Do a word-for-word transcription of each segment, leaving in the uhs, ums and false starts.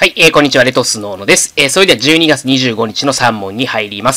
い、えー、こんにちは、レトスノーノです。えー、それではじゅうにがつにじゅうごにちのさん問に入ります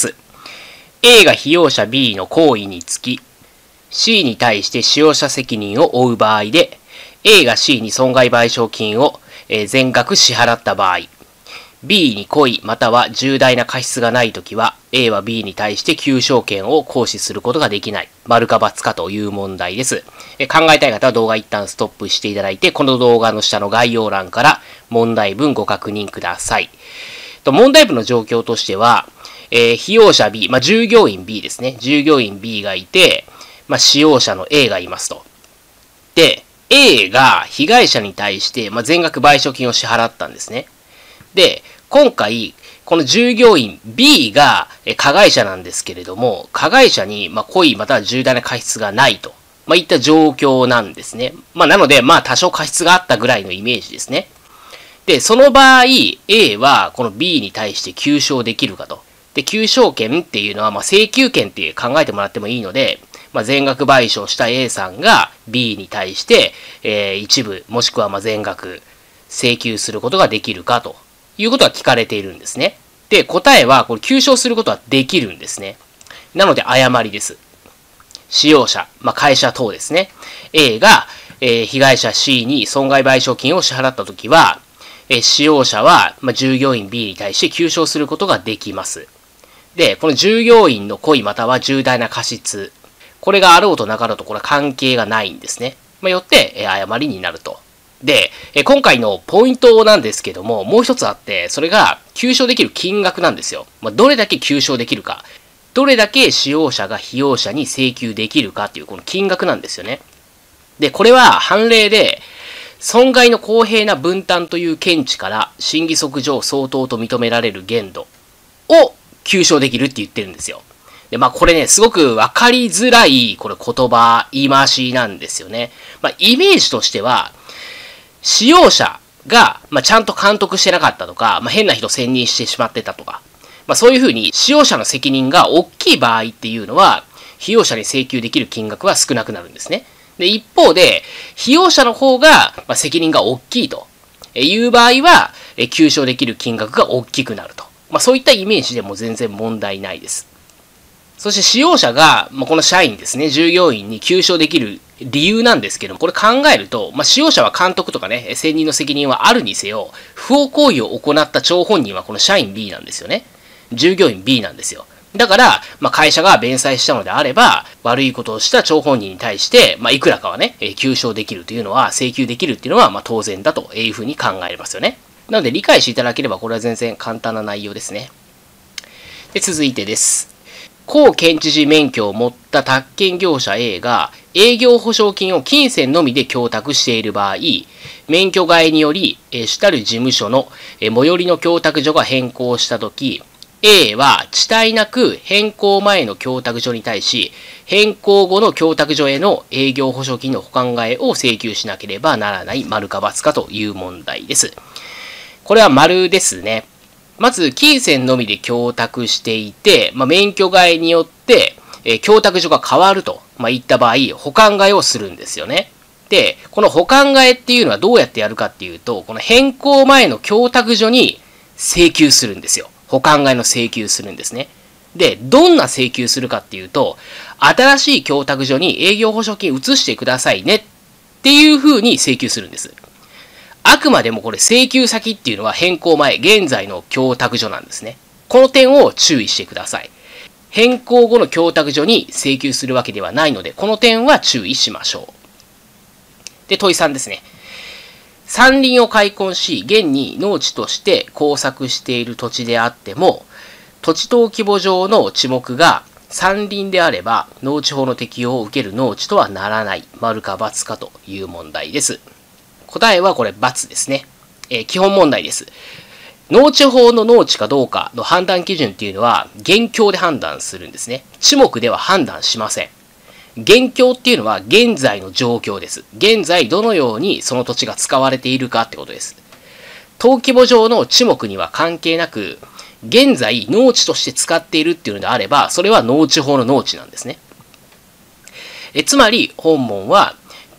。A が被用者 B の行為につき、C に対して使用者責任を負う場合で、A が C に損害賠償金を、えー、全額支払った場合、B に故意または重大な過失がないときは、A は B に対して求償権を行使することができない。丸か×かという問題です。え考えたい方は動画一旦ストップしていただいて、この動画の下の概要欄から問題文ご確認ください。と問題文の状況としては、えー、被用者 B、まあ、従業員 B ですね。従業員 B がいて、まあ、使用者の A がいますと。で、A が被害者に対して、まあ、全額賠償金を支払ったんですね。で、今回、この従業員 B が加害者なんですけれども、加害者にまあ故意または重大な過失がないと、まあ、いった状況なんですね。まあ、なので、まあ多少過失があったぐらいのイメージですね。で、その場合、A はこの B に対して求償できるかと。で、求償権っていうのは、まあ請求権って考えてもらってもいいので、まあ、全額賠償した A さんが B に対して、えー、一部もしくはまあ全額請求することができるかということが聞かれているんですね。で、答えはこれ求償することはできるんですね。なので誤りです。使用者、まあ、会社等ですね。A が、えー、被害者 C に損害賠償金を支払ったときは、えー、使用者は、まあ、従業員 B に対して求償することができます。で、この従業員の故意または重大な過失、これがあろうとなかろうとこれは関係がないんですね。まあ、よって、えー、誤りになると。で、今回のポイントなんですけども、もう一つあって、それが求償できる金額なんですよ。まあ、どれだけ求償できるか、どれだけ使用者が被用者に請求できるかっていうこの金額なんですよね。で、これは判例で、損害の公平な分担という見地から、審議則上相当と認められる限度を求償できるって言ってるんですよ。で、まあこれね、すごくわかりづらい、これ言葉、言い回しなんですよね。まあイメージとしては、使用者が、まあ、ちゃんと監督してなかったとか、まあ、変な人選任してしまってたとか、まあ、そういうふうに使用者の責任が大きい場合っていうのは、被用者に請求できる金額は少なくなるんですね。で、一方で、被用者の方が、まあ、責任が大きいという場合は、求償できる金額が大きくなると。まあ、そういったイメージでも全然問題ないです。そして使用者が、まあ、この社員ですね、従業員に求償できる理由なんですけども、これ考えると、まあ、使用者は監督とかね、選任の責任はあるにせよ、不法行為を行った張本人はこの社員 B なんですよね。従業員 B なんですよ。だから、まあ、会社が弁済したのであれば、悪いことをした張本人に対して、まあ、いくらかはね、求償できるというのは、請求できるっていうのは、まあ、当然だというふうに考えますよね。なので、理解していただければ、これは全然簡単な内容ですね。で、続いてです。公検知事免許を持った宅建業者 A が営業保証金を金銭のみで供託している場合、免許替えにより主たる事務所の最寄りの供託所が変更したとき、A は遅滞なく変更前の供託所に対し、変更後の供託所への営業保証金の保管替えを請求しなければならない丸か×かという問題です。これは丸ですね。まず、金銭のみで供託していて、まあ、免許替えによって、えー、供託所が変わると、まあ、いった場合、保管替えをするんですよね。で、この保管替えっていうのはどうやってやるかっていうと、この変更前の供託所に請求するんですよ。保管替えの請求するんですね。で、どんな請求するかっていうと、新しい供託所に営業保証金移してくださいねっていう風に請求するんです。あくまでもこれ請求先っていうのは変更前、現在の供託所なんですね。この点を注意してください。変更後の供託所に請求するわけではないので、この点は注意しましょう。で、問いさんですね。山林を開墾し、現に農地として耕作している土地であっても、土地登記簿上の地目が山林であれば、農地法の適用を受ける農地とはならない、丸か×かという問題です。答えはこれ×ですね。えー、基本問題です。農地法の農地かどうかの判断基準っていうのは、現況で判断するんですね。地目では判断しません。現況っていうのは現在の状況です。現在どのようにその土地が使われているかってことです。登記簿上の地目には関係なく、現在農地として使っているっていうのであれば、それは農地法の農地なんですね。えつまり本文は、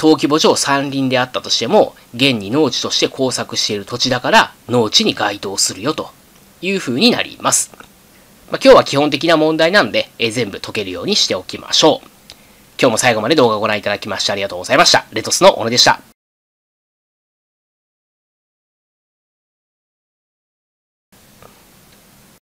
登記簿上山林であったとしても、現に農地として耕作している土地だから農地に該当するよという風になります。まあ、今日は基本的な問題なんで、え全部解けるようにしておきましょう。今日も最後まで動画をご覧いただきましてありがとうございました。レトスの小野でした。